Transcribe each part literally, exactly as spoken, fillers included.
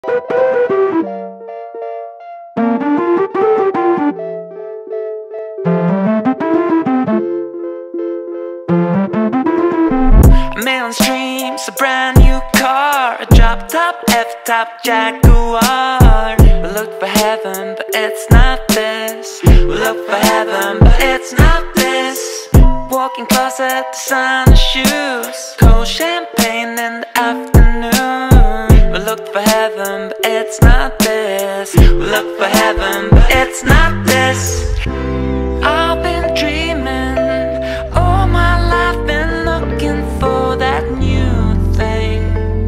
A million streams, a brand new car, a drop top, F-top Jaguar. We look for heaven, but it's not this. We look for heaven, but it's not this. Walking closet, designer shoes, cold champagne in the afternoon. We look for heaven, but it's not this. We look for heaven, but it's not this. I've been dreaming all my life, been looking for that new thing.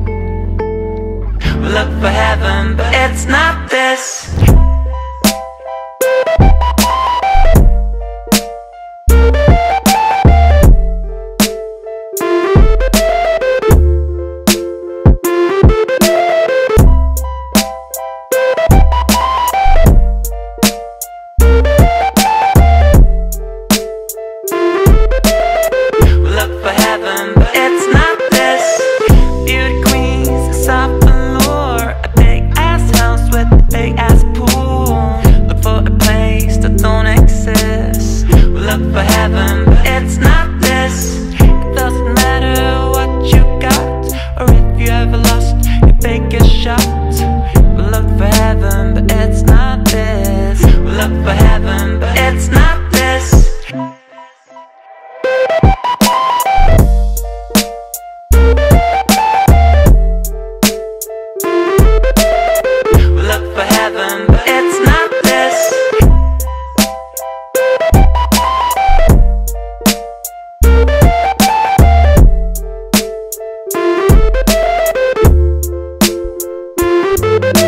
We look for heaven, but it's not this. We'll be right back.